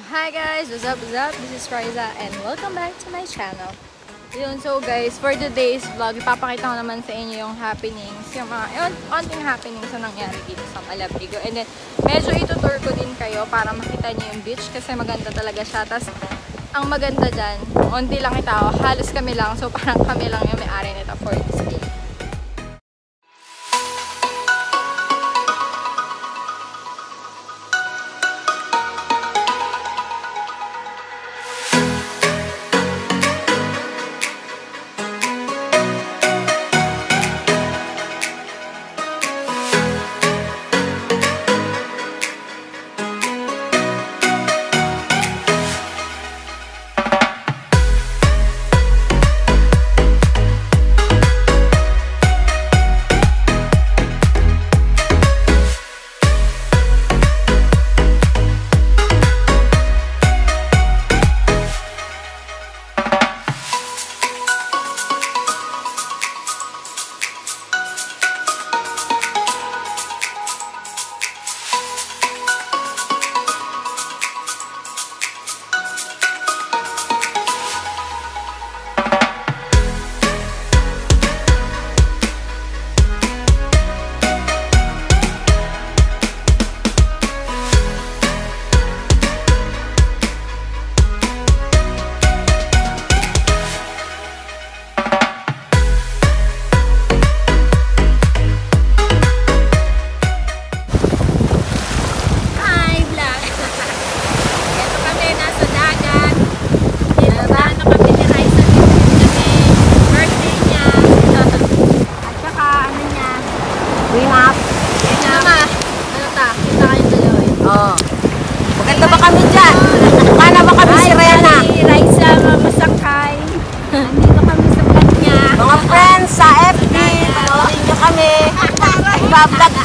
Hi guys! What's up? This is Raisa and welcome back to my channel. Yun, so guys, for today's vlog, ipapakita ko naman sa inyo yung happenings, yung mga onting happenings na nangyari dito sa Malabrigo. And then, medyo itutour ko din kayo para makita niyo yung beach kasi maganda talaga siya. Tapos, ang maganda dyan, onti lang itao, halos kami lang. So, parang kami lang yung may-ari nito for this day. Maganda ba kami dyan? Paano ba kami si Rena? Raisa, mamasakay. Nandito kami sa kanya. Mga friends sa FB, panoorin nyo kami. Iba-vlog